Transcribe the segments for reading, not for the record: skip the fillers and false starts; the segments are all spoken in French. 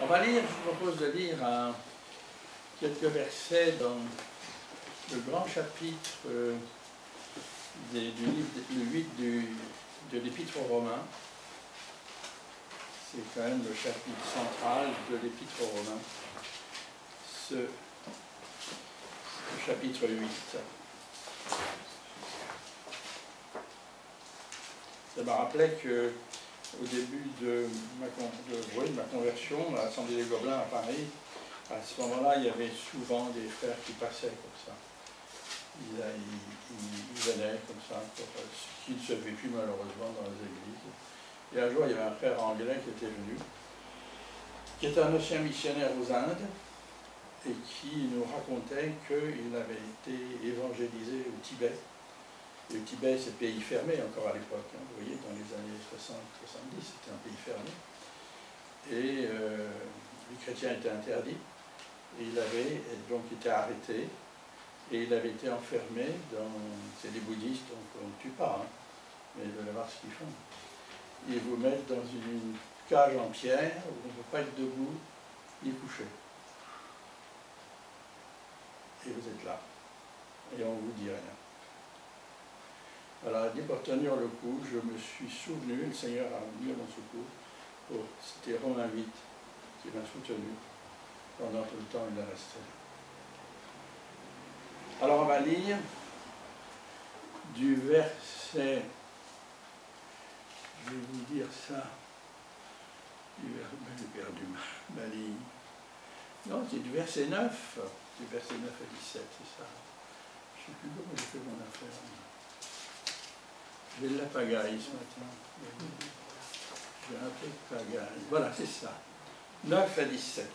va lire, je vous propose de lire quelques versets dans le grand chapitre du livre, le 8 de l'Épître aux Romains. C'est quand même le chapitre central de l'Épître aux Romains, le chapitre 8. Ça me rappelait que au début de ma conversion à l'Assemblée des Gobelins à Paris, à ce moment-là, il y avait souvent des frères qui passaient comme ça. Ils venaient comme ça, ce qui ne se fait plus malheureusement dans les églises. Et un jour, il y avait un frère anglais qui était venu, qui était un ancien missionnaire aux Indes, et qui nous racontait qu'il avait été évangélisé au Tibet. Et le Tibet, c'est un pays fermé encore à l'époque. Hein. Vous voyez, dans les années 60-70, c'était un pays fermé. Et les chrétiens étaient interdits. Et il avait donc été arrêté. Et il avait été enfermé dans... C'est des bouddhistes, donc on ne tue pas. Hein. Mais vous allez voir ce qu'ils font. Ils vous mettent dans une cage en pierre où on ne peut pas être debout ni couché. Et vous êtes là. Et on ne vous dit rien. Alors, pour tenir le coup, je me suis souvenu, le Seigneur a venu à mon secours, c'était Romain 8 qui m'a soutenu pendant tout le temps il est resté. Alors, on va lire du verset, je vais vous dire ça, j'ai perdu ma ligne. Non, c'est du verset 9, du verset 9 à 17, c'est ça. Je ne sais plus comment j'ai fait mon affaire. J'ai de la pagaille ce matin. J'ai un peu de pagaille. Voilà, c'est ça. 9 à 17.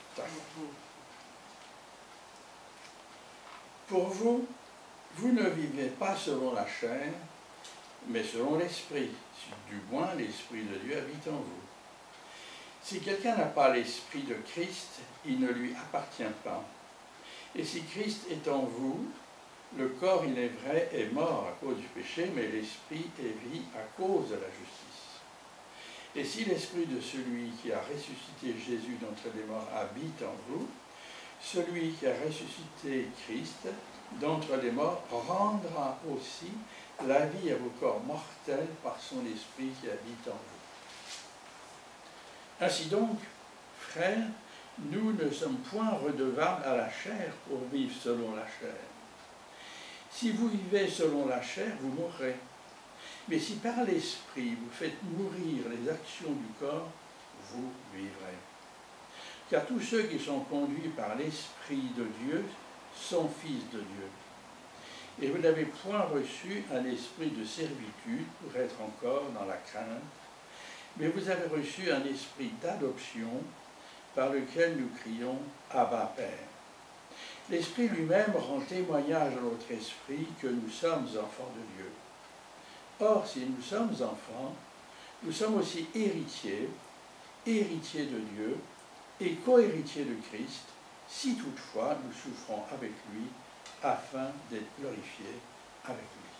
Pour vous, vous ne vivez pas selon la chair, mais selon l'esprit. Du moins, l'esprit de Dieu habite en vous. Si quelqu'un n'a pas l'esprit de Christ, il ne lui appartient pas. Et si Christ est en vous, le corps, il est vrai, est mort à cause du péché, mais l'esprit est vie à cause de la justice. Et si l'esprit de celui qui a ressuscité Jésus d'entre les morts habite en vous, celui qui a ressuscité Christ d'entre les morts rendra aussi la vie à vos corps mortels par son esprit qui habite en vous. Ainsi donc, frères, nous ne sommes point redevables à la chair pour vivre selon la chair. Si vous vivez selon la chair, vous mourrez. Mais si par l'esprit vous faites mourir les actions du corps, vous vivrez. Car tous ceux qui sont conduits par l'esprit de Dieu sont fils de Dieu. Et vous n'avez point reçu un esprit de servitude pour être encore dans la crainte, mais vous avez reçu un esprit d'adoption par lequel nous crions « Abba, Père ». L'Esprit lui-même rend témoignage à notre esprit que nous sommes enfants de Dieu. Or, si nous sommes enfants, nous sommes aussi héritiers, héritiers de Dieu et co-héritiers de Christ, si toutefois nous souffrons avec lui, afin d'être glorifiés avec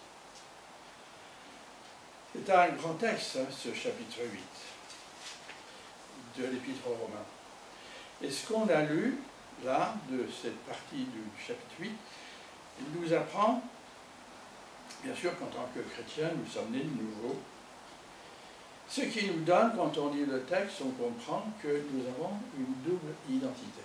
lui. C'est un grand texte, hein, ce chapitre 8 de l'Épître aux Romains. Et ce qu'on a lu, là, de cette partie du chapitre 8, il nous apprend, bien sûr qu'en tant que chrétiens, nous sommes nés de nouveau, ce qui nous donne, quand on lit le texte, on comprend que nous avons une double identité.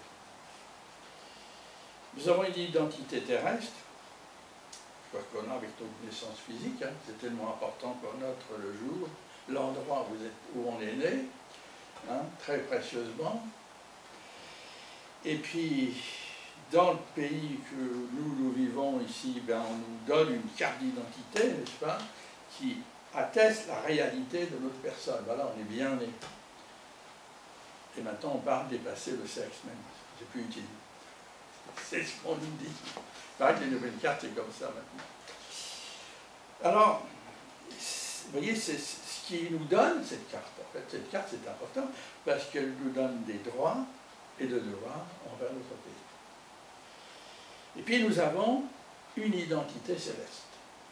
Nous avons une identité terrestre, je crois qu'on a avec notre naissance physique, hein, c'est tellement important pour notre le jour, l'endroit où on est né, hein, très précieusement. Et puis, dans le pays que nous vivons ici, ben, on nous donne une carte d'identité, n'est-ce pas, qui atteste la réalité de notre personne. Voilà, on est bien né. Et maintenant, on parle de dépasser le sexe même. C'est plus utile. C'est ce qu'on nous dit. Il paraît que les nouvelles cartes, c'est comme ça maintenant. Alors, vous voyez, c'est ce qui nous donne cette carte. En fait, cette carte, c'est important parce qu'elle nous donne des droits et de devoirs envers notre pays. Et puis nous avons une identité céleste.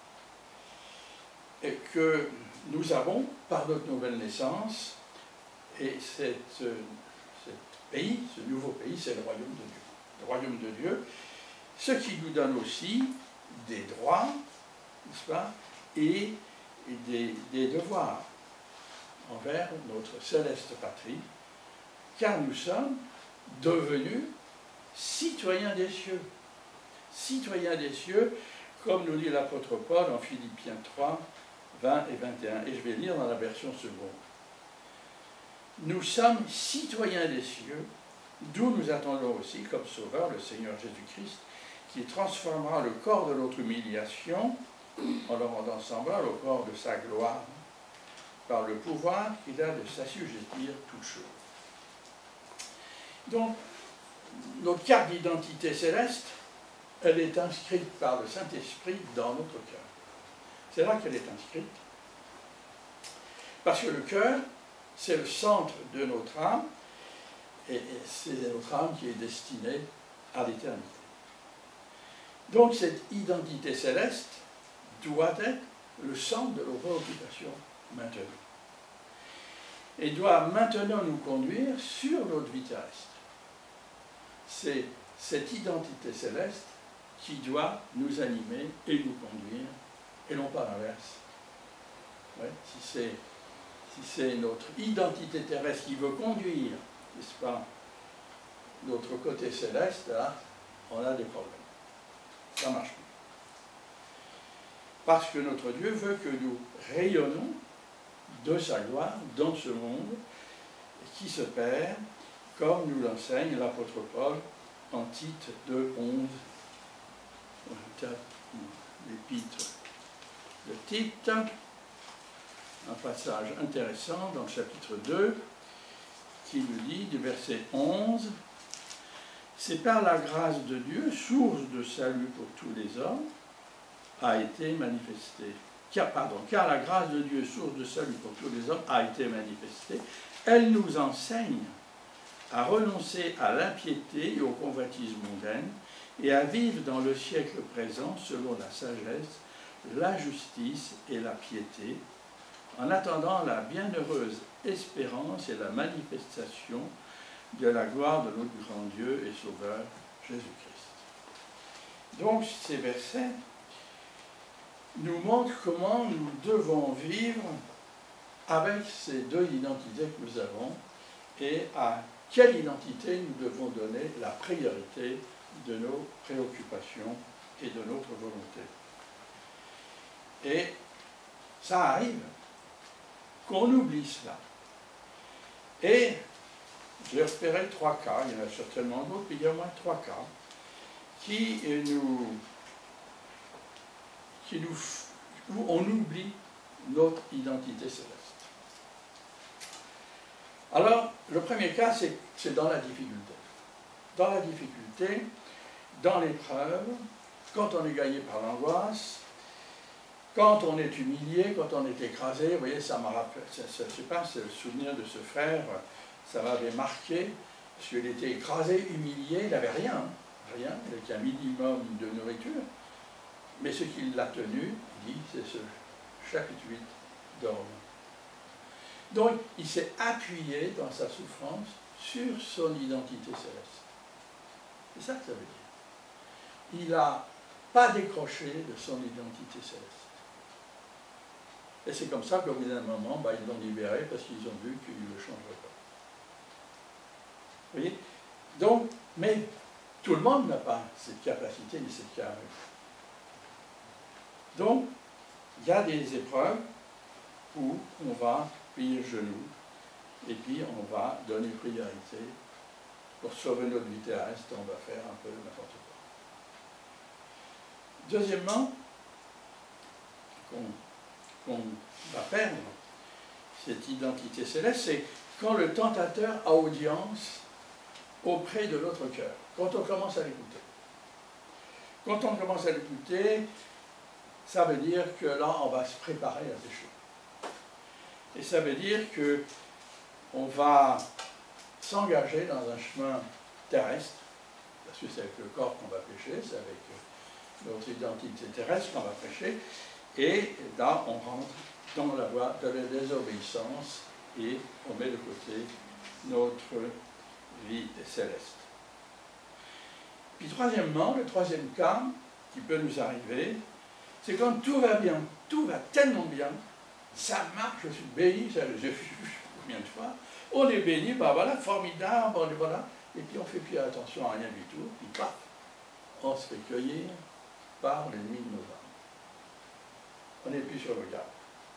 Et que nous avons par notre nouvelle naissance, et pays, ce nouveau pays, c'est le royaume de Dieu. Le royaume de Dieu, ce qui nous donne aussi des droits, n'est-ce pas, et des devoirs envers notre céleste patrie, car nous sommes devenus citoyens des cieux. Citoyens des cieux, comme nous dit l'apôtre Paul en Philippiens 3, 20 et 21. Et je vais lire dans la version seconde. Nous sommes citoyens des cieux, d'où nous attendons aussi, comme sauveur, le Seigneur Jésus-Christ, qui transformera le corps de notre humiliation en le rendant semblable au corps de sa gloire, par le pouvoir qu'il a de s'assujettir toutes choses. Donc, notre carte d'identité céleste, elle est inscrite par le Saint-Esprit dans notre cœur. C'est là qu'elle est inscrite. Parce que le cœur, c'est le centre de notre âme, et c'est notre âme qui est destinée à l'éternité. Donc cette identité céleste doit être le centre de nos préoccupations maintenant. Et doit maintenant nous conduire sur notre vie terrestre. C'est cette identité céleste qui doit nous animer et nous conduire, et non pas l'inverse. Ouais, si c'est notre identité terrestre qui veut conduire, n'est-ce pas, notre côté céleste, là, on a des problèmes. Ça marche plus. Parce que notre Dieu veut que nous rayonnons de sa gloire dans ce monde qui se perd, comme nous l'enseigne l'apôtre Paul en Tite 2:11, l'épître de Tite, un passage intéressant dans le chapitre 2, qui nous dit, du verset 11, « C'est par la grâce de Dieu, source de salut pour tous les hommes, a été manifestée. » Car la grâce de Dieu, source de salut pour tous les hommes, a été manifestée. Elle nous enseigne à renoncer à l'impiété et au convoitise mondaine et à vivre dans le siècle présent selon la sagesse, la justice et la piété, en attendant la bienheureuse espérance et la manifestation de la gloire de notre grand Dieu et Sauveur Jésus-Christ. Donc ces versets nous montrent comment nous devons vivre avec ces deux identités que nous avons et à quelle identité nous devons donner la priorité de nos préoccupations et de notre volonté. Et ça arrive qu'on oublie cela. Et j'ai repéré 3 cas, il y en a certainement d'autres, mais il y a au moins 3 cas où on oublie notre identité céleste. Alors, le premier cas, c'est dans la difficulté. Dans la difficulté, dans l'épreuve, quand on est gagné par l'angoisse, quand on est humilié, quand on est écrasé, vous voyez, ça m'a rappelé, je ne sais pas, c'est le souvenir de ce frère, ça m'avait marqué, parce qu'il était écrasé, humilié, il n'avait rien, rien, avec un minimum de nourriture, mais ce qui l'a tenu, il dit, c'est ce chapitre 8 d'Orme. Donc, il s'est appuyé dans sa souffrance sur son identité céleste. C'est ça que ça veut dire. Il n'a pas décroché de son identité céleste. Et c'est comme ça qu'au bout d'un moment, ils l'ont libéré parce qu'ils ont vu qu'il ne le changerait pas. Vous voyez? Donc, mais tout le monde n'a pas cette capacité ni cette carrure. Donc, il y a des épreuves où on va plier le genou et puis on va donner priorité pour sauver notre vie terrestre, on va faire un peu n'importe quoi. Deuxièmement, qu'on va perdre cette identité céleste, c'est quand le tentateur a audience auprès de notre cœur, quand on commence à l'écouter. Quand on commence à l'écouter, ça veut dire que là, on va se préparer à pécher. Et ça veut dire qu'on va s'engager dans un chemin terrestre, parce que c'est avec le corps qu'on va pécher, c'est avec notre identité terrestre qu'on va pécher, et là, on rentre dans la voie de la désobéissance et on met de côté notre vie céleste. Puis troisièmement, le troisième cas qui peut nous arriver, c'est quand tout va bien, tout va tellement bien, ça marche, je suis béni, ça, je suis combien de fois, on est béni, ben voilà, formidable, voilà, et puis on ne fait plus attention à rien du tout, puis paf, on se fait cueillir par l'ennemi de nos âmes. On n'est plus sur le garde.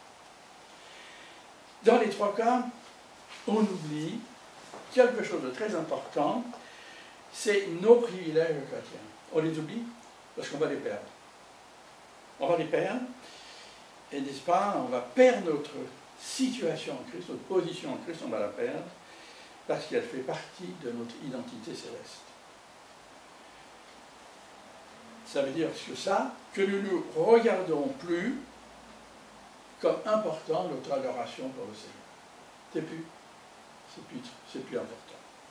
Dans les trois cas, on oublie quelque chose de très important, c'est nos privilèges chrétiens. On les oublie parce qu'on va les perdre. On va les perdre, et n'est-ce pas, on va perdre notre situation en Christ, notre position en Christ, on va la perdre, parce qu'elle fait partie de notre identité céleste. Ça veut dire que nous ne regardons plus comme important notre adoration pour le Seigneur. C'est plus important.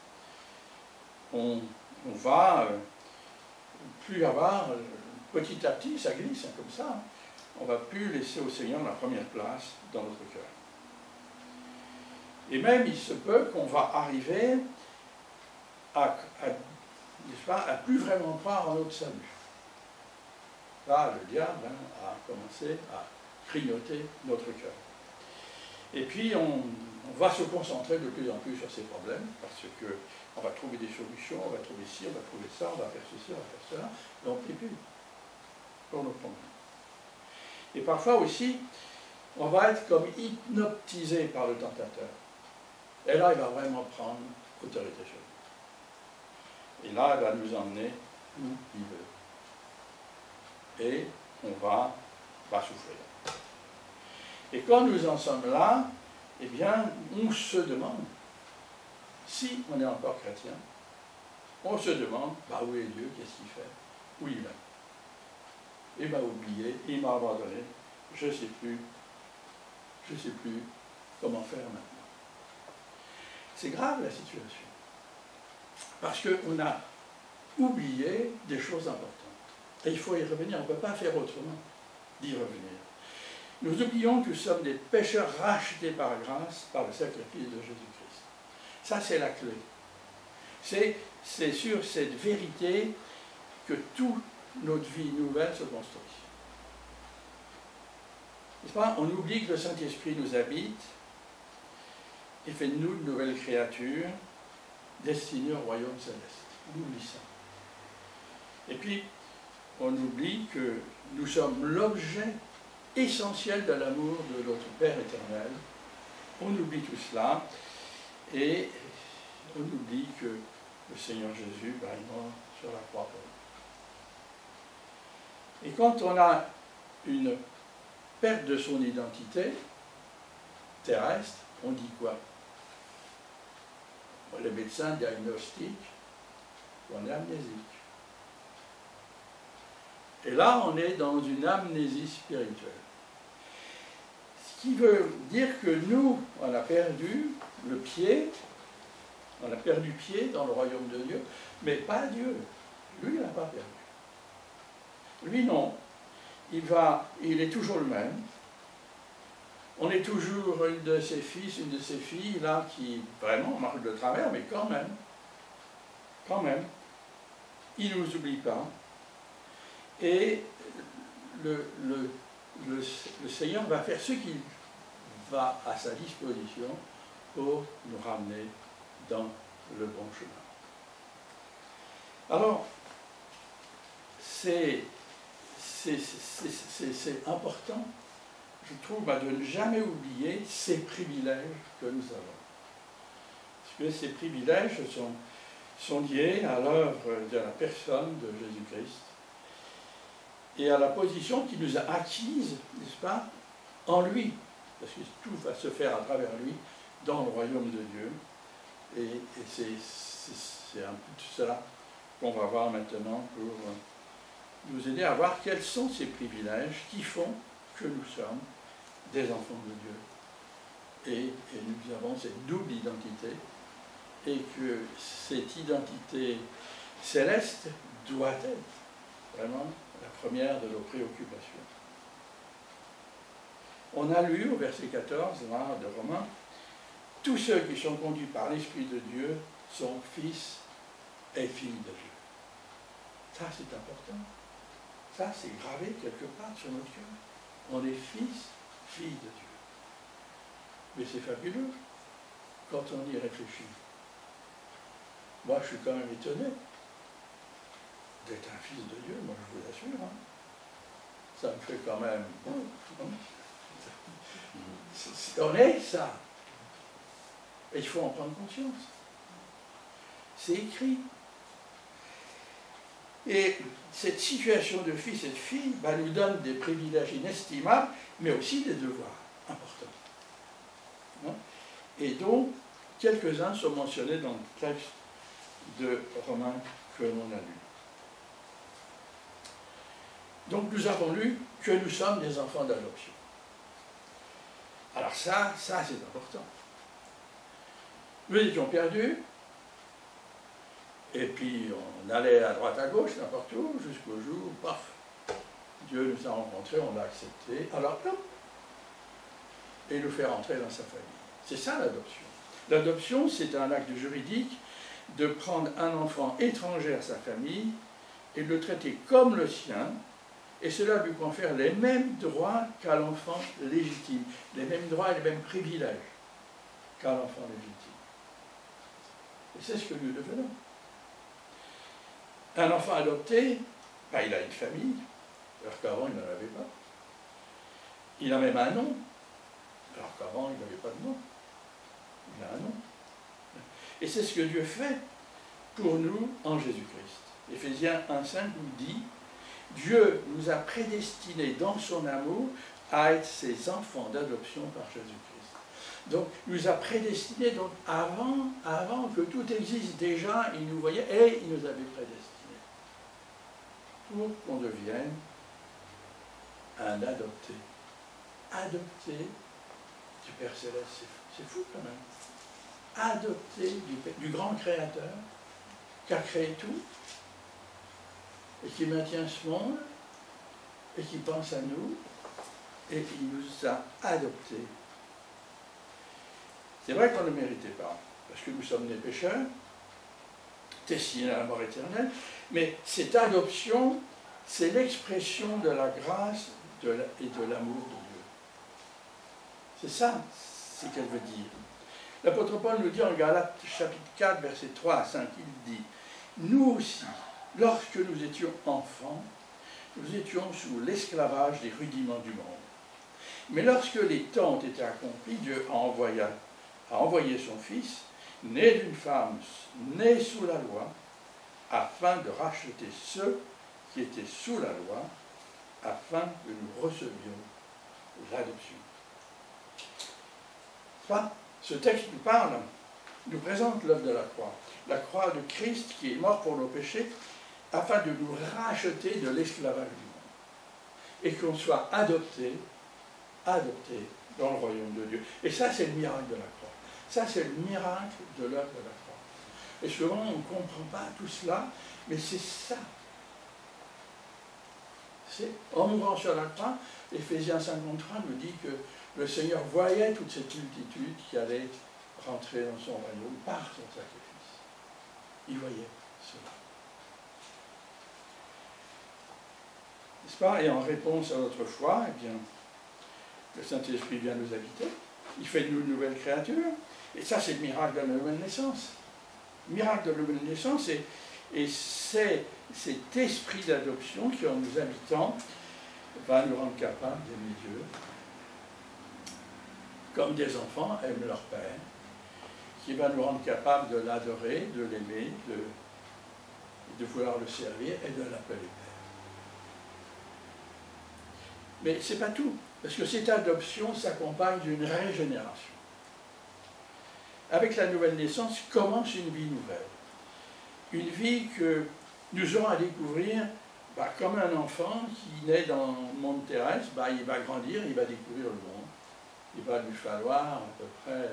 On va plus avoir, petit à petit, ça glisse comme ça, on ne va plus laisser au Seigneur la première place dans notre cœur. Et même, il se peut qu'on va arriver n'est-ce pas, à plus vraiment croire en notre salut. Là, le diable a commencé à grignoter notre cœur. Et puis, on va se concentrer de plus en plus sur ces problèmes, parce qu'on va trouver des solutions, on va trouver ci, on va trouver ça, on va faire ceci, on va faire cela, et on ne prie plus pour nos problèmes. Et parfois aussi, on va être comme hypnotisé par le tentateur. Et là, il va vraiment prendre autorité sur nous. Et là, il va nous emmener où il veut. Et on va souffrir. Et quand nous en sommes là, eh bien, on se demande, si on est encore chrétien, on se demande, où est Dieu, qu'est-ce qu'il fait, où il est. Il m'a oublié, il m'a abandonné, je ne sais plus comment faire maintenant. C'est grave la situation, parce qu'on a oublié des choses importantes. Et il faut y revenir, on ne peut pas faire autrement d'y revenir. Nous oublions que nous sommes des pécheurs rachetés par grâce, par le sacrifice de Jésus-Christ. Ça, c'est la clé. C'est sur cette vérité que toute notre vie nouvelle se construit. N'est-ce pas? On oublie que le Saint-Esprit nous habite et fait de nous de nouvelles créatures destinées au royaume céleste. On oublie ça. Et puis, on oublie que nous sommes l'objet essentiel de l'amour de notre Père éternel. On oublie tout cela et on oublie que le Seigneur Jésus est mort sur la croix pour nous. Et quand on a une perte de son identité terrestre, on dit quoi? Les médecins diagnostiquent qu'on est amnésique. Et là, on est dans une amnésie spirituelle. Ce qui veut dire que nous, on a perdu le pied, on a perdu pied dans le royaume de Dieu, mais pas Dieu. Lui, il n'a pas perdu. Lui, non. Il est toujours le même. On est toujours une de ses fils, une de ses filles, là, qui vraiment marche de travers, mais quand même, il ne nous oublie pas. Et le Seigneur va faire ce qu'il va à sa disposition pour nous ramener dans le bon chemin. Alors, c'est important, je trouve, de ne jamais oublier ces privilèges que nous avons. Parce que ces privilèges sont liés à l'œuvre de la personne de Jésus-Christ et à la position qu'il nous a acquise, n'est-ce pas, en lui. Parce que tout va se faire à travers lui dans le royaume de Dieu. Et c'est un peu tout cela qu'on va voir maintenant pour nous aider à voir quels sont ces privilèges qui font que nous sommes des enfants de Dieu. Et nous avons cette double identité, et que cette identité céleste doit être vraiment la première de nos préoccupations. On a lu au verset 14 là, de Romains, tous ceux qui sont conduits par l'Esprit de Dieu sont fils et filles de Dieu. Ça, c'est important. Ça, c'est gravé quelque part sur notre cœur. On est fils, filles de Dieu. Mais c'est fabuleux quand on y réfléchit. Moi, je suis quand même étonné d'être un fils de Dieu, moi, je vous assure. Hein. Ça me fait quand même... On est ça. Et il faut en prendre conscience. C'est écrit. Et cette situation de fils et de fille nous donne des privilèges inestimables, mais aussi des devoirs importants. Hein? Et donc, quelques-uns sont mentionnés dans le texte de Romains que l'on a lu. Donc, nous avons lu que nous sommes des enfants d'adoption. Alors ça c'est important. Nous étions perdus, et puis on allait à droite à gauche, n'importe où, jusqu'au jour, paf, Dieu nous a rencontrés, on l'a accepté, alors hop, et il nous fait rentrer dans sa famille. C'est ça l'adoption. L'adoption, c'est un acte juridique de prendre un enfant étranger à sa famille et de le traiter comme le sien, et cela lui confère les mêmes droits qu'à l'enfant légitime, les mêmes droits et les mêmes privilèges qu'à l'enfant légitime. Et c'est ce que nous devenons. Un enfant adopté, il a une famille, alors qu'avant il n'en avait pas. Il a même un nom, alors qu'avant il n'avait pas de nom. Il a un nom. Et c'est ce que Dieu fait pour nous en Jésus-Christ. Éphésiens 1,5 nous dit: Dieu nous a prédestinés dans son amour à être ses enfants d'adoption par Jésus-Christ. Donc, il nous a prédestinés, donc avant que tout existe déjà, il nous voyait et il nous avait prédestinés pour qu'on devienne un adopté. Adopté du Père Céleste, c'est fou quand même. Adopté du grand Créateur qui a créé tout, et qui maintient ce monde, et qui pense à nous, et qui nous a adoptés. C'est vrai qu'on ne le méritait pas, parce que nous sommes des pécheurs, destinés à la mort éternelle, mais cette adoption, c'est l'expression de la grâce et de l'amour de Dieu. C'est ça, ce qu'elle veut dire. L'apôtre Paul nous dit en Galates chapitre 4, versets 3 à 5, il dit: nous aussi, lorsque nous étions enfants, nous étions sous l'esclavage des rudiments du monde. Mais lorsque les temps ont été accomplis, Dieu a envoyé son Fils, né d'une femme, né sous la loi, afin de racheter ceux qui étaient sous la loi, afin que nous recevions l'adoption. Ce texte nous parle, nous présente l'œuvre de la croix de Christ qui est mort pour nos péchés, afin de nous racheter de l'esclavage du monde. Et qu'on soit adoptés dans le royaume de Dieu. Et ça, c'est le miracle de la croix. Ça, c'est le miracle de l'œuvre de la croix. Et souvent, on ne comprend pas tout cela, mais c'est ça. En mourant sur la croix, Éphésiens 53 nous dit que le Seigneur voyait toute cette multitude qui allait rentrer dans son royaume par son sacrifice. Il voyait cela. N'est-ce pas? Et en réponse à notre foi, eh bien, le Saint-Esprit vient nous habiter, il fait de nous une nouvelle créature, et ça c'est le miracle de la nouvelle naissance. Le miracle de la nouvelle naissance, et c'est cet esprit d'adoption qui, en nous habitant, va nous rendre capables d'aimer Dieu, comme des enfants aiment leur Père, qui va nous rendre capables de l'adorer, de l'aimer, de vouloir le servir et de l'appeler Père. Mais ce n'est pas tout, parce que cette adoption s'accompagne d'une régénération. Avec la nouvelle naissance commence une vie nouvelle. Une vie que nous aurons à découvrir comme un enfant qui naît dans le monde terrestre, il va grandir, il va découvrir le monde. Il va lui falloir à peu près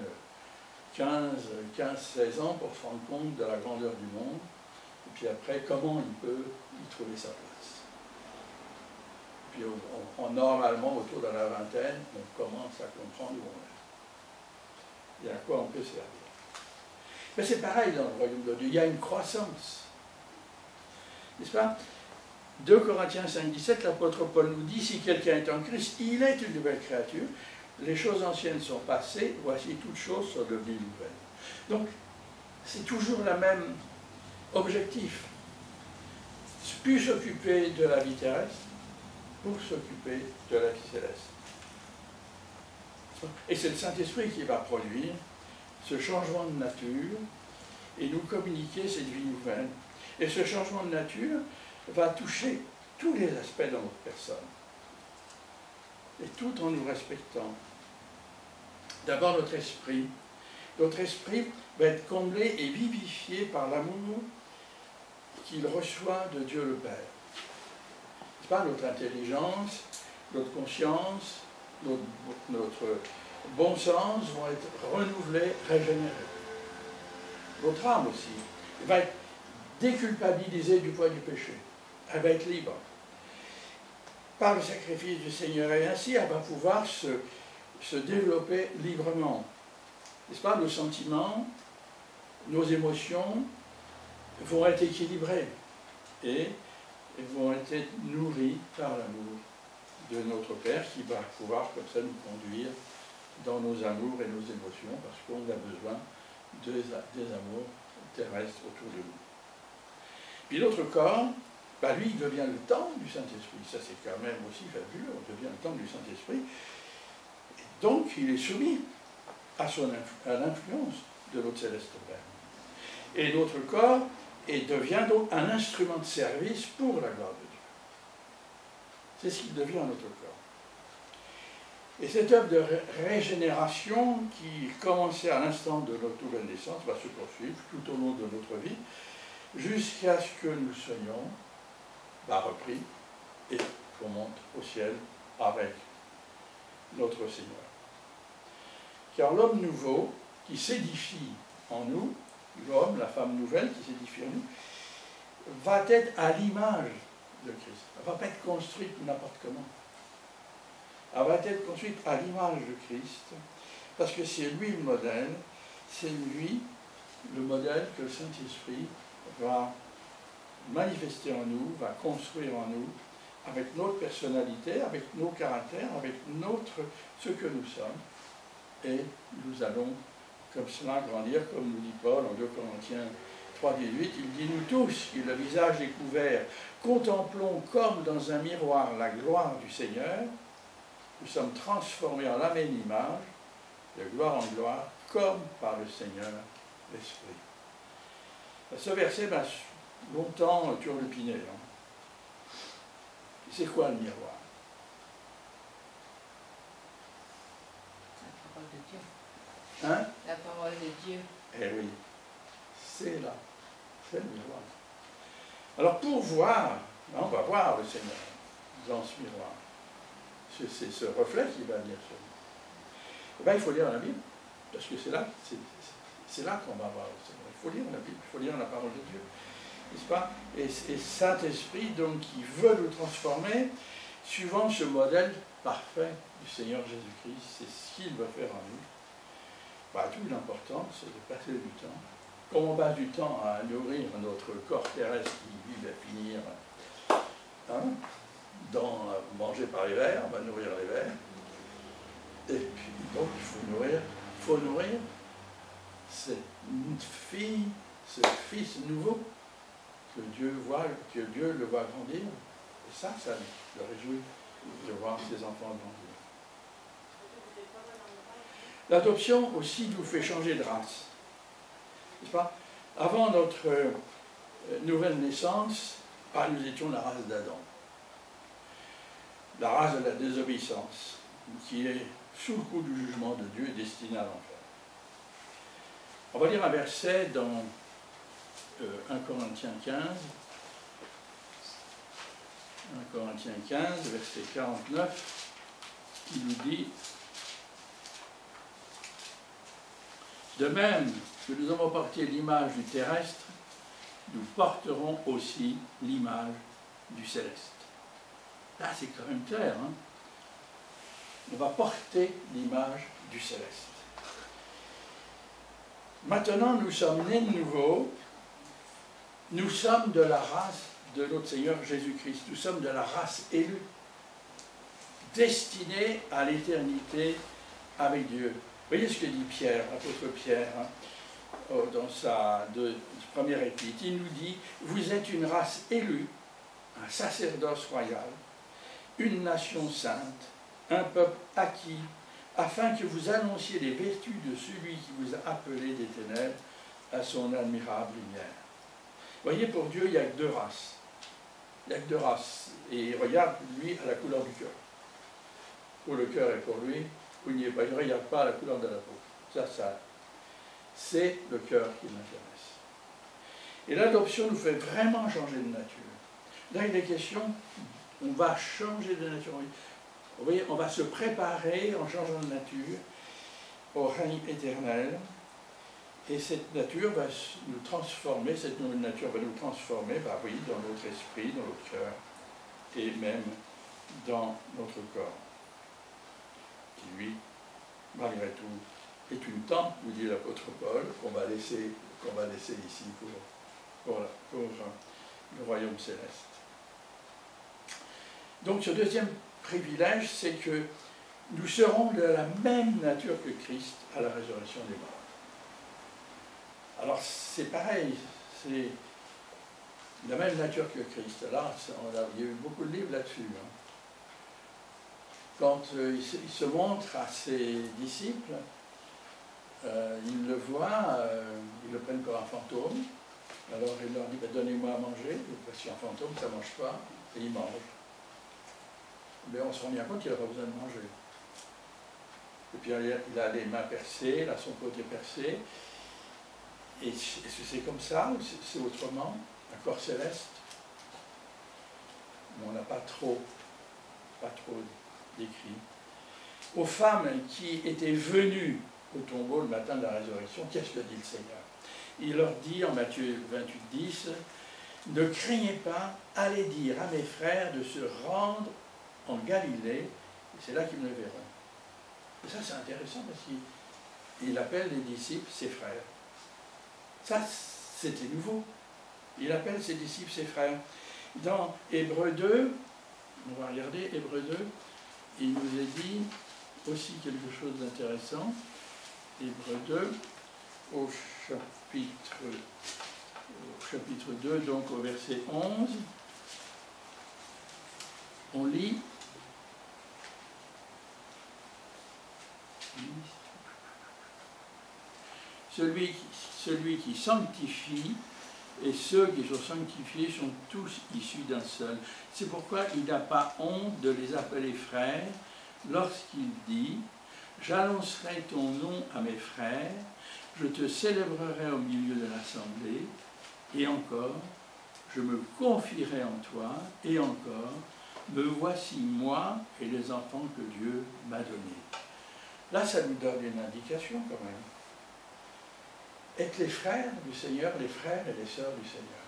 15-16 ans pour se rendre compte de la grandeur du monde, et puis après, comment il peut y trouver sa place. Puis normalement, autour de la vingtaine, on commence à comprendre où on est et à quoi on peut servir. Mais c'est pareil dans le royaume de Dieu, il y a une croissance. N'est-ce pas? 2 Corinthiens 5, 17, l'apôtre Paul nous dit, si quelqu'un est en Christ, il est une nouvelle créature, les choses anciennes sont passées, voici toutes choses sont devenues nouvelles. Donc, c'est toujours le même objectif. Plus s'occuper de la vie terrestre, pour s'occuper de la vie céleste. Et c'est le Saint-Esprit qui va produire ce changement de nature et nous communiquer cette vie nouvelle. Et ce changement de nature va toucher tous les aspects de notre personne. Et tout en nous respectant. D'abord notre esprit. Notre esprit va être comblé et vivifié par l'amour qu'il reçoit de Dieu le Père. C'est pas notre intelligence, notre conscience, notre bon sens vont être renouvelés, régénérés. Votre âme aussi va être déculpabilisée du poids du péché. Elle va être libre par le sacrifice du Seigneur et ainsi elle va pouvoir se développer librement. N'est-ce pas? Nos sentiments, nos émotions vont être équilibrés et vont être nourris par l'amour de notre Père qui va pouvoir comme ça nous conduire dans nos amours et nos émotions parce qu'on a besoin des amours terrestres autour de nous. Puis l'autre corps, lui, il devient le temple du Saint-Esprit. Ça, c'est quand même aussi fabuleux. On devient le temple du Saint-Esprit. Donc, il est soumis à l'influence de notre céleste Père. Et notre corps devient donc un instrument de service pour la gloire de Dieu. C'est ce qu'il devient notre corps. Et cette œuvre de régénération qui commençait à l'instant de notre nouvelle naissance va se poursuivre tout au long de notre vie jusqu'à ce que nous soyons repris et qu'on monte au ciel avec notre Seigneur. Car l'homme nouveau qui s'édifie en nous, l'homme, la femme nouvelle qui s'édifie en nous, va être à l'image de Christ. Elle ne va pas être construite n'importe comment. Elle va être construite à l'image de Christ, parce que c'est lui le modèle, c'est lui le modèle que le Saint-Esprit va manifester en nous, va construire en nous, avec notre personnalité, avec nos caractères, avec ce que nous sommes. Et nous allons comme cela grandir, comme nous dit Paul en 2 Corinthiens 3,18, il dit, nous tous, qui le visage découvert, contemplons comme dans un miroir la gloire du Seigneur, nous sommes transformés en la même image, de gloire en gloire, comme par le Seigneur l'Esprit. Ce verset m'a longtemps turlupiné. C'est quoi le miroir? La parole de Dieu. Hein? La parole de Dieu. Eh oui, c'est là, c'est le miroir. Alors pour voir, on va voir le Seigneur dans ce miroir. C'est ce reflet qui va venir sur nous. Eh bien, il faut lire la Bible, parce que c'est là qu'on va voir le Seigneur. Il faut lire la Bible, il faut lire la parole de Dieu. N'est-ce pas? Et Saint-Esprit, donc, qui veut nous transformer, suivant ce modèle parfait du Seigneur Jésus-Christ, c'est ce qu'il veut faire en nous. Tout l'important, c'est de passer du temps. Comme on passe du temps à nourrir notre corps terrestre qui vit à finir, manger par les vers, on va nourrir les vers. Et puis, donc, il faut nourrir cette fille, ce fils nouveau, que Dieu le voit grandir. Et ça le réjouit de voir ses enfants grandir. L'adoption aussi nous fait changer de race. N'est-ce pas? Avant notre nouvelle naissance, nous étions la race d'Adam. La race de la désobéissance, qui est sous le coup du jugement de Dieu et destinée à l'enfer. On va lire un verset dans 1 Corinthiens 15. 1 Corinthiens 15, verset 49, qui nous dit: de même que nous avons porté l'image du terrestre, nous porterons aussi l'image du céleste. Là, c'est quand même clair. On va porter l'image du céleste. Maintenant, nous sommes nés de nouveau. Nous sommes de la race de notre Seigneur Jésus-Christ. Nous sommes de la race élue, destinée à l'éternité avec Dieu. Vous voyez ce que dit Pierre, l'apôtre Pierre, hein, dans sa première épître. Il nous dit, vous êtes une race élue, un sacerdoce royal, une nation sainte, un peuple acquis, afin que vous annonciez les vertus de celui qui vous a appelé des ténèbres à son admirable lumière. Vous voyez, pour Dieu, il n'y a que deux races. Il n'y a que deux races. Et il regarde, lui, à la couleur du cœur. Ou le cœur est pour lui, ou il n'y est pas. Il ne regarde pas à la couleur de la peau. Ça, c'est le cœur qui l'intéresse. Et l'adoption nous fait vraiment changer de nature. Là, il est question, on va changer de nature. Vous voyez, on va se préparer en changeant de nature au règne éternel. Et cette nature va nous transformer, cette nouvelle nature va nous transformer, oui, dans notre esprit, dans notre cœur, et même dans notre corps, qui lui, malgré tout, est une tente, nous dit l'apôtre Paul, qu'on va laisser ici pour le royaume céleste. Donc ce deuxième privilège, c'est que nous serons de la même nature que Christ à la résurrection des morts. Alors c'est pareil, c'est la même nature que Christ. Là, il y a eu beaucoup de livres là-dessus. Hein. Quand il se montre à ses disciples, ils le voient, ils le prennent pour un fantôme. Alors il leur dit, donnez-moi à manger, parce qu'un fantôme, ça ne mange pas, et il mange. Mais on se rend bien compte qu'il n'a pas besoin de manger. Et puis il a les mains percées, il a son côté percé. Et est-ce que c'est comme ça ou c'est autrement? Un corps céleste? Mais on n'a pas trop décrit. Aux femmes qui étaient venues au tombeau le matin de la résurrection, qu'est-ce que dit le Seigneur? Il leur dit en Matthieu 28, 10, « Ne craignez pas, allez dire à mes frères de se rendre en Galilée, et c'est là qu'ils me verront. » Et ça c'est intéressant parce qu'il appelle les disciples ses frères. Ça, c'était nouveau. Il appelle ses disciples ses frères. Dans Hébreux 2, on va regarder Hébreux 2, il nous est dit aussi quelque chose d'intéressant. Hébreux 2, au chapitre 2, donc au verset 11, on lit celui qui sanctifie, et ceux qui sont sanctifiés sont tous issus d'un seul. C'est pourquoi il n'a pas honte de les appeler frères, lorsqu'il dit « J'annoncerai ton nom à mes frères, je te célébrerai au milieu de l'assemblée, et encore, je me confierai en toi, et encore, me voici moi et les enfants que Dieu m'a donnés. » Là, ça nous donne une indication quand même. Être les frères du Seigneur, les frères et les sœurs du Seigneur.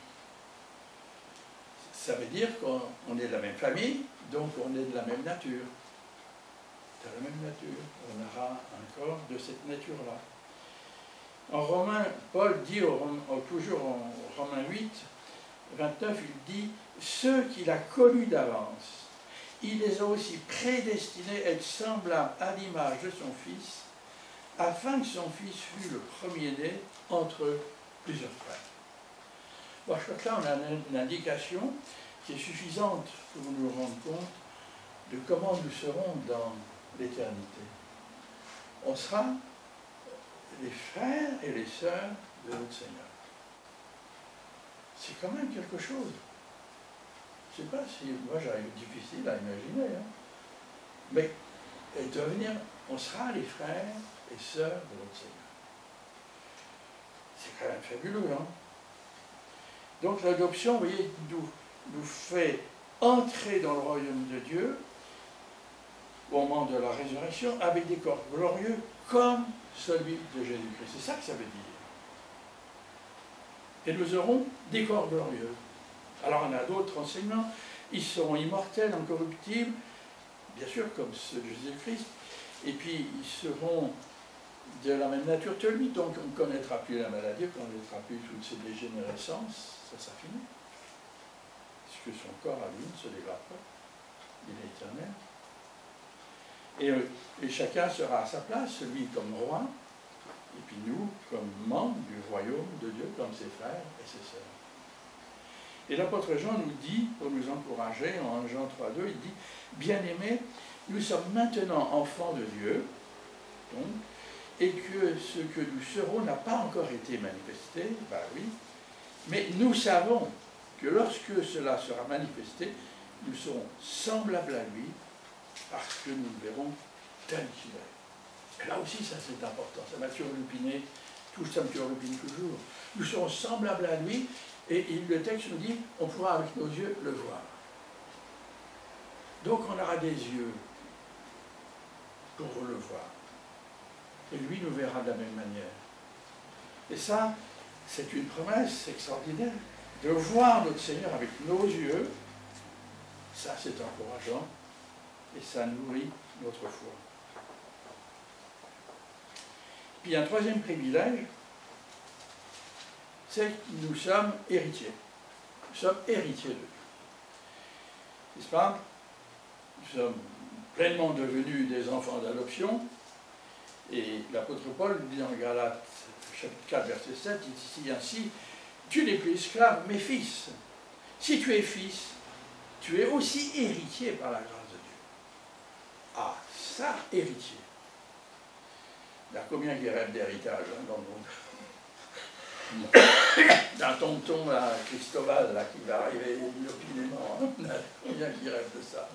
Ça veut dire qu'on est de la même famille, donc on est de la même nature. De la même nature. On aura un corps de cette nature-là. En Romains, Paul dit, toujours en Romains 8, 29, il dit « Ceux qu'il a connus d'avance, il les a aussi prédestinés à être semblables à l'image de son Fils, afin que son Fils fût le premier-né entre plusieurs frères. » Bon, je crois que là, on a une indication qui est suffisante pour nous rendre compte de comment nous serons dans l'éternité. On sera les frères et les sœurs de notre Seigneur. C'est quand même quelque chose. Je ne sais pas si, moi j'arrive difficile à imaginer, hein. Mais devenir, on sera les frères et sœurs de notre Seigneur. C'est quand même fabuleux, hein. Donc l'adoption, vous voyez, nous fait entrer dans le royaume de Dieu au moment de la résurrection avec des corps glorieux comme celui de Jésus-Christ. C'est ça que ça veut dire. Et nous aurons des corps glorieux. Alors on a d'autres enseignements. Ils seront immortels, incorruptibles, bien sûr comme ceux de Jésus-Christ. Et puis ils seront de la même nature que lui, donc on ne connaîtra plus la maladie, on ne connaîtra plus toutes ses dégénérescences, ça finit. Puisque son corps à lui ne se dégrade pas, il est éternel. Et chacun sera à sa place, lui comme roi, et puis nous comme membres du royaume de Dieu, comme ses frères et ses sœurs. Et l'apôtre Jean nous dit, pour nous encourager, en Jean 3,2, il dit « Bien-aimés, nous sommes maintenant enfants de Dieu, donc, et que ce que nous serons n'a pas encore été manifesté, ben oui, mais nous savons que lorsque cela sera manifesté, nous serons semblables à lui, parce que nous le verrons tel qu'il est. Et là aussi, ça c'est important, ça m'a turlupiné, tout ça me turlupine toujours. Nous serons semblables à lui, et le texte nous dit, on pourra avec nos yeux le voir. Donc on aura des yeux pour le voir. Et lui nous verra de la même manière. Et ça, c'est une promesse extraordinaire. De voir notre Seigneur avec nos yeux, ça c'est encourageant, et ça nourrit notre foi. Puis un troisième privilège, c'est que nous sommes héritiers. Nous sommes héritiers de Dieu. N'est-ce pas? Nous sommes pleinement devenus des enfants d'adoption. Et l'apôtre Paul dit dans Galates, chapitre 4, verset 7, il dit ainsi, « Tu n'es plus esclave, mais fils. Si tu es fils, tu es aussi héritier par la grâce de Dieu. » Ah, ça, héritier. Il y a combien qui rêvent d'héritage dans le monde? D'un tonton à Cristobal là, qui va arriver inopinément. Combien qui rêvent de ça?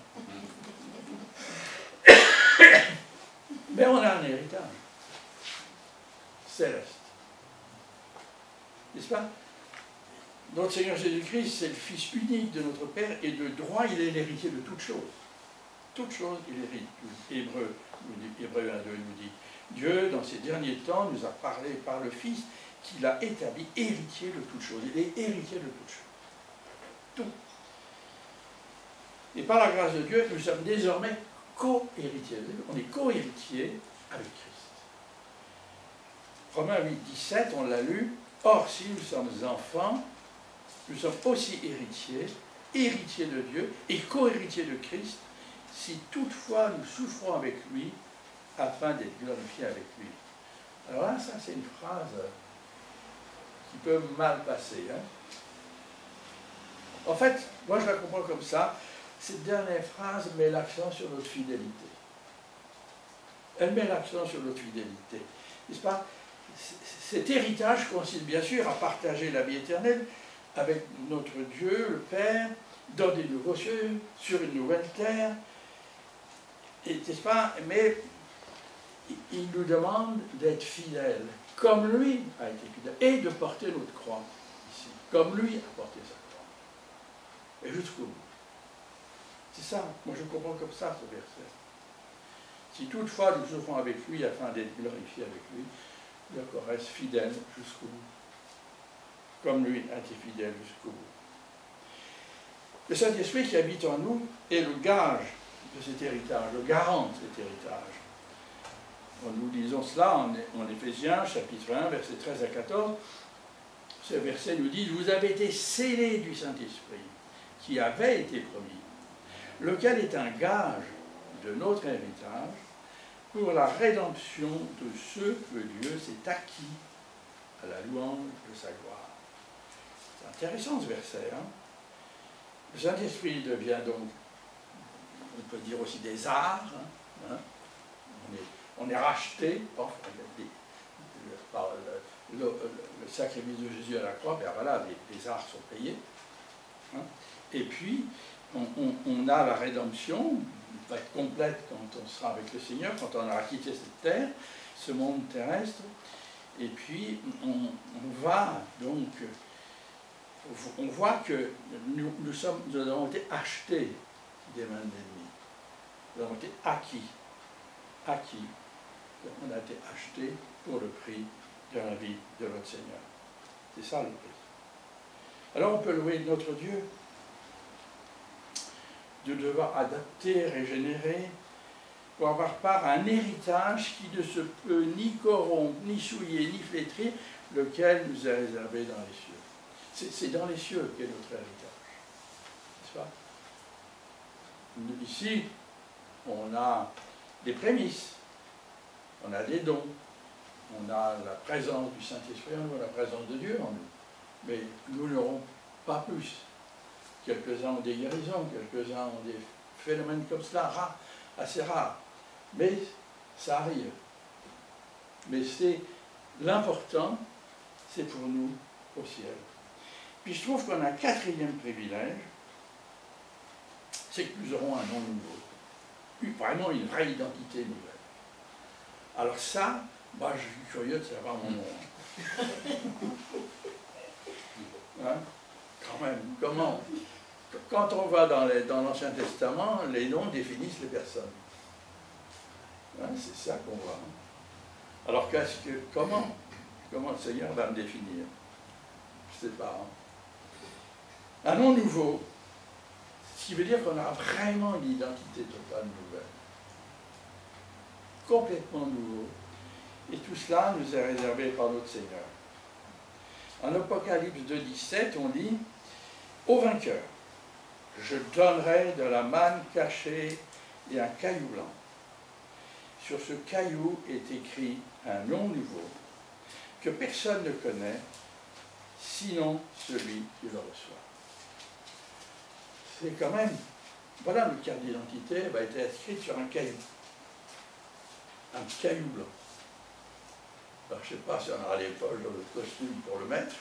Mais on a un héritage céleste. N'est-ce pas? Notre Seigneur Jésus-Christ, c'est le Fils unique de notre Père, et de droit, il est l'héritier de toutes choses. Toutes choses, il hérite. Hébreu 1,2 nous dit, Dieu, dans ces derniers temps, nous a parlé par le Fils, qu'il a établi héritier de toutes choses. Il est héritier de toutes choses. Tout. Et par la grâce de Dieu, nous sommes désormais co-héritiers. On est co-héritiers avec Christ. Romains 8, 17, on l'a lu. Or, si nous sommes enfants, nous sommes aussi héritiers, héritiers de Dieu et co-héritiers de Christ, si toutefois nous souffrons avec lui, afin d'être glorifiés avec lui. Alors là, ça c'est une phrase qui peut mal passer. Hein. En fait, moi je la comprends comme ça. Cette dernière phrase met l'accent sur notre fidélité. Elle met l'accent sur notre fidélité. N'est-ce pas? Cet héritage consiste bien sûr à partager la vie éternelle avec notre Dieu, le Père, dans des nouveaux cieux, sur une nouvelle terre. N'est-ce pas? Mais il nous demande d'être fidèles, comme lui a été fidèle, et de porter notre croix ici, comme lui a porté sa croix. Et jusqu'au bout. C'est ça, moi je comprends comme ça ce verset. Si toutefois nous souffrons avec lui afin d'être glorifiés avec lui, il reste fidèle jusqu'au bout. Comme lui a été fidèle jusqu'au bout. Le Saint-Esprit qui habite en nous est le gage de cet héritage, le garant de cet héritage. Nous lisons cela en Éphésiens, chapitre 1, versets 13 à 14. Ce verset nous dit « Vous avez été scellés du Saint-Esprit, qui avait été promis, lequel est un gage de notre héritage pour la rédemption de ceux que Dieu s'est acquis à la louange de sa gloire. » C'est intéressant ce verset. Hein? Le Saint-Esprit devient donc, on peut dire aussi des arts. Hein? On est racheté par le sacrifice de Jésus à la croix, ben voilà, les arts sont payés. Hein? Et puis, on a la rédemption, va être complète quand on sera avec le Seigneur, quand on aura quitté cette terre, ce monde terrestre. Et puis, on va donc, on voit que nous avons été achetés des mains de l'ennemi. Nous avons été acquis. On a été acheté pour le prix de la vie de notre Seigneur. C'est ça le prix. Alors on peut louer notre Dieu de devoir adapter, régénérer, pour avoir part à un héritage qui ne se peut ni corrompre, ni souiller, ni flétrir, lequel nous est réservé dans les cieux. C'est dans les cieux qu'est notre héritage, n'est-ce pas? Ici, on a des prémices, on a des dons, on a la présence du Saint-Esprit en nous, la présence de Dieu en nous, mais nous n'aurons pas plus. Quelques-uns ont des guérisons, quelques-uns ont des phénomènes comme cela, rares, assez rares, mais ça arrive. Mais c'est l'important, c'est pour nous au ciel. Puis je trouve qu'on a un quatrième privilège, c'est que nous aurons un nom nouveau. Vraiment une vraie identité nouvelle. Alors ça, bah, je suis curieux de savoir mon nom. Hein? Quand même, comment? Quand on va dans l'Ancien Testament, les noms définissent les personnes. Hein? C'est ça qu'on voit. Alors comment le Seigneur va me définir? Je ne sais pas. Hein? Un nom nouveau, ce qui veut dire qu'on a vraiment une identité totale nouvelle. Complètement nouveau. Et tout cela nous est réservé par notre Seigneur. En Apocalypse 2,17, on dit « Au vainqueur, je donnerai de la manne cachée et un caillou blanc. Sur ce caillou est écrit un nom nouveau que personne ne connaît, sinon celui qui le reçoit. » C'est quand même, voilà, notre carte d'identité a été inscrite sur un caillou. Un caillou blanc. Alors, je ne sais pas si on aura les poches dans le costume pour le mettre.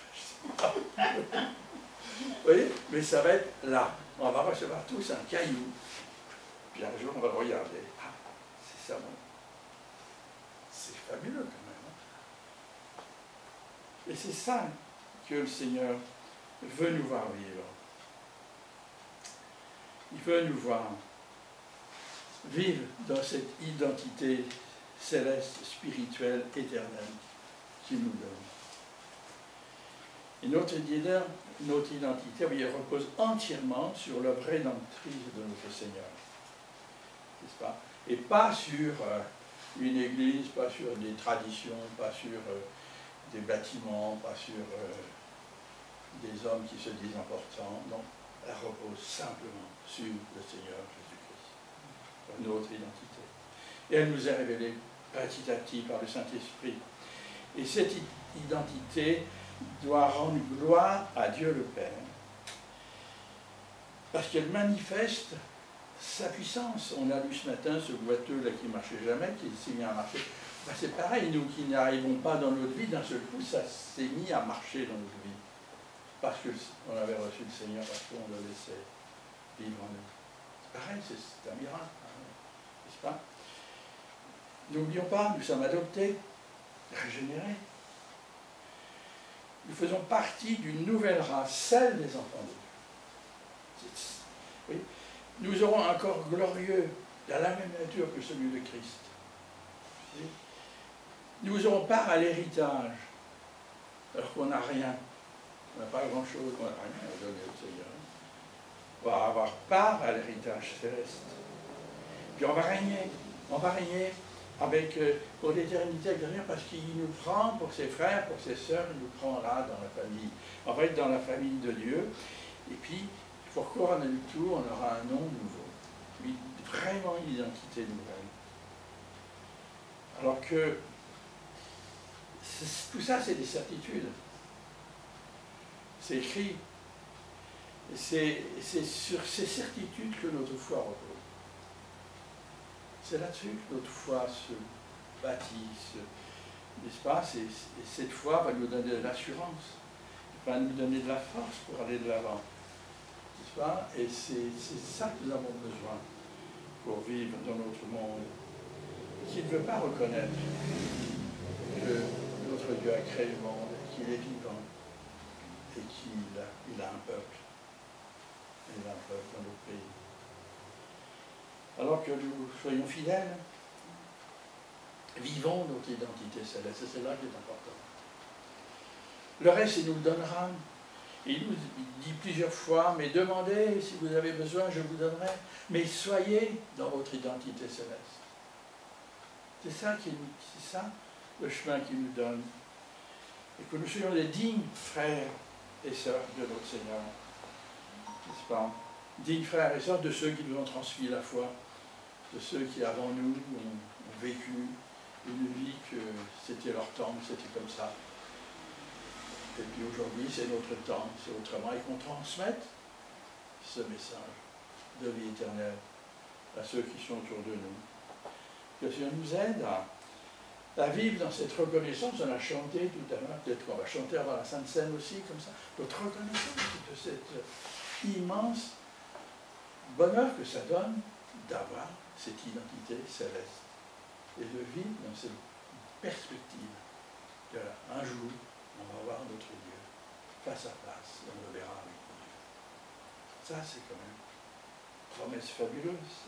Vous voyez? Mais ça va être là. On va recevoir tous un caillou. Puis un jour, on va le regarder. Ah, c'est ça, bon. C'est fabuleux quand même. Hein? Et c'est ça que le Seigneur veut nous voir vivre. Il veut nous voir vivre dans cette identité céleste, spirituelle, éternelle qu'il nous donne. Et notre identité elle repose entièrement sur l'œuvre rédemptrice de notre Seigneur. N'est-ce pas? Et pas sur une église, pas sur des traditions, pas sur des bâtiments, pas sur des hommes qui se disent importants. Non, elle repose simplement sur le Seigneur Jésus-Christ, notre identité. Et elle nous est révélée petit à petit par le Saint-Esprit. Et cette identité doit rendre gloire à Dieu le Père, parce qu'elle manifeste sa puissance. On a lu ce matin ce boiteux là qui ne marchait jamais, qui s'est mis à marcher. Ben, c'est pareil, nous qui n'arrivons pas dans notre vie, d'un seul coup, ça s'est mis à marcher dans notre vie. Parce qu'on avait reçu le Seigneur, parce qu'on le laissait vivre en nous. C'est pareil, c'est un miracle, n'est-ce pas? N'oublions pas, nous sommes adoptés, régénérés. Nous faisons partie d'une nouvelle race, celle des enfants de Dieu. Oui. Nous aurons un corps glorieux, de la même nature que celui de Christ. Oui. Nous aurons part à l'héritage, alors qu'on n'a rien. On n'a pas grand-chose, on n'a rien à donner au Seigneur. On va avoir part à l'héritage céleste. Puis on va régner avec, pour l'éternité avec rien, parce qu'il nous prend pour ses frères, pour ses sœurs, il nous prend là dans la famille. On va être dans la famille de Dieu, et puis, pour couronner le tout, on aura un nom nouveau. Vraiment une identité nouvelle. Alors que tout ça, c'est des certitudes. C'est écrit. C'est sur ces certitudes que notre foi repose. C'est là-dessus que notre foi se bâtit, n'est-ce pas? Et cette foi va nous donner de l'assurance, va nous donner de la force pour aller de l'avant, n'est-ce pas? Et c'est ça que nous avons besoin pour vivre dans notre monde, qui ne veut pas reconnaître que notre Dieu a créé le monde, qu'il est vivant, et qu'il a un peuple. Il a un peuple dans notre pays. Alors que nous soyons fidèles, vivons notre identité céleste, c'est là qui est important. Le reste, il nous le donnera. Il nous dit plusieurs fois, mais demandez si vous avez besoin, je vous donnerai. Mais soyez dans votre identité céleste. C'est ça, c'est ça le chemin qu'il nous donne. Et que nous soyons des dignes frères et sœurs de notre Seigneur. N'est-ce pas? Dignes frères et sœurs de ceux qui nous ont transmis la foi, de ceux qui avant nous ont vécu une vie que c'était leur temps, c'était comme ça. Et puis aujourd'hui, c'est notre temps, c'est autrement, et qu'on transmette ce message de vie éternelle à ceux qui sont autour de nous. Que le Seigneur nous aide à vivre dans cette reconnaissance. On a chanté tout à l'heure, peut-être qu'on va chanter avant la Sainte Seine aussi, comme ça, notre reconnaissance de cet immense bonheur que ça donne d'avoir cette identité céleste et de vivre dans cette perspective qu'un jour, on va voir notre Dieu face à face et on le verra avec Dieu. Ça, c'est quand même une promesse fabuleuse.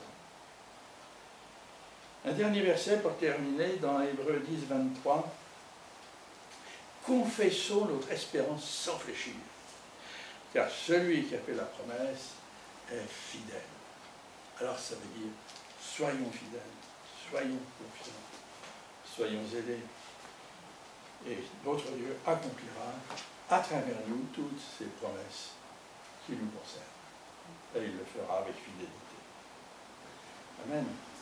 Un dernier verset pour terminer, dans Hébreux 10, 23. Confessons notre espérance sans fléchir, car celui qui a fait la promesse est fidèle. Alors ça veut dire, soyons fidèles, soyons confiants, soyons aidés. Et notre Dieu accomplira à travers nous toutes ces promesses qui nous concernent. Et il le fera avec fidélité. Amen.